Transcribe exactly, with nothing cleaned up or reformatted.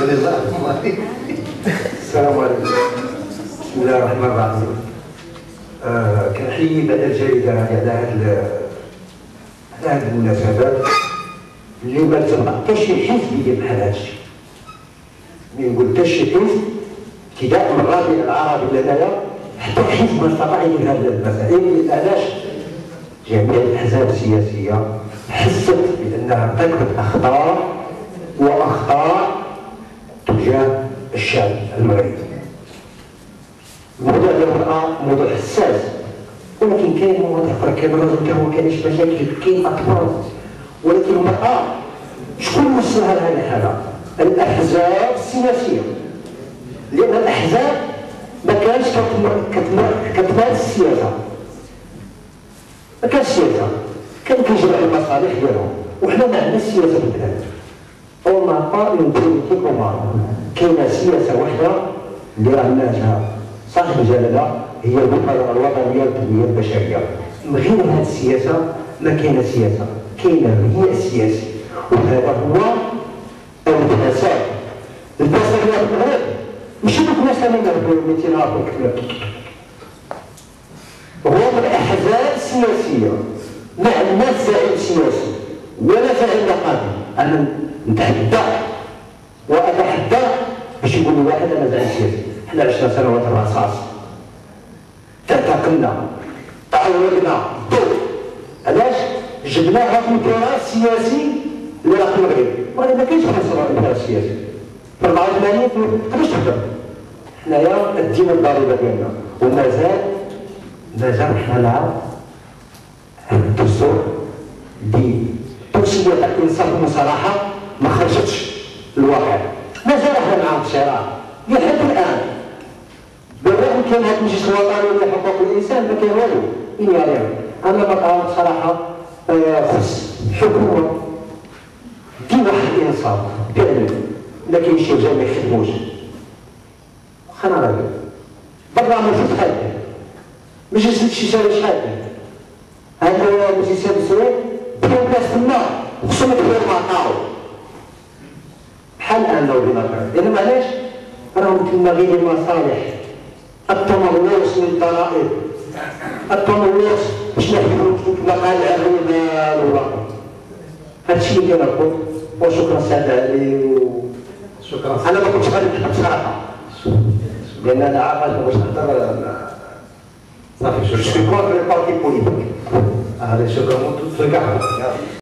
السلام عليكم. بسم الله الرحمن الرحيم. آه كنحيي بعد الجريده على هذه على هذه المناسبات اللي ما تبقى حتى شي حزب يدير بحال هذا الشيء. ملي نقول حتى شي حزب ابتداء من الربيع العربي لدينا حتى حزب ما استطاع يدير هذه المسائل. علاش؟ جميع الاحزاب السياسيه حست بانها ارتكبت اخطاء واخطاء تجاه الشعب المغربي. الموضوع ديال المرأة موضوع حساس، ولكن كاين مواضيع اخرى كاين الرجل حتى هو كاينش مشاكل، كاين اطفال، ولكن المرأة شكون وصلها لهذه الحالة؟ الاحزاب السياسية، لان الاحزاب ما كانش كتمارس السياسة، ما كانش سياسة، كان كيجمع المصالح ديالهم، وحنا ما عندناش سياسة في البلاد. أو ما قال بوليتيك عمر، كاينة سياسة واحدة اللي راه مناجها صاحب الجلالة، هي المبادرة الوطنية للتنمية البشرية. من غير هذه السياسة ما كاينة سياسة، كاينة البنية السياسي، وهذا هو الفساد. الفساد في المغرب ماشي دوك الناس اللي نهضروا ميتين عارفين كتاب، هو من الأحزاب السياسية، ما عندناش زعيم سياسي ولا زعيم نقابي. أنا نتحدى وأتحدى باش يقول لي واحد أنا زعيم سياسي. حنا عشنا سنوات الرصاص، تعتقلنا، تعورنا، ضوء. علاش؟ جبناها في التراث السياسي اللي راه في المغرب، المغرب ما كاينش بحال التراث السياسي. في أربعة وثمانين ما تقدرش تهضر. حنايا أدينا الضريبة ديالنا، ومازال مازال حنا نعرف الدستور دي توصية الإنصاف والمصالحة ما خرجتش للواقع، مازال حنا مع الصراع لحد الآن. بالرغم كان هذا المجلس الوطني لحقوق الإنسان ما كان والو، إن يريم. أنا ما بصراحة خص الحكومة دير واحد الإنصاف فعلا، إلا كاين شي رجال ما يخدموش. واخا أنا راجل، برا موجود خالد، مجلس شي شارع شحال هذا المجلس السوري بداو الناس تما خصهم يدخلوا المعطاو بحال الان لو بما كان. لان معلاش؟ راهم تما غير المصالح، التملص من الضرائب، التملص باش نحكموا مقالع الرمال والباقي. هادشي اللي كنقول. وشكرا سعد علي. شكرا. انا ما كنتش غادي نحب بصراحه، لان انا عاقل باش نهضر صافي. جو سوي كونتر لي بارتي بوليتيك. هذا شكرا.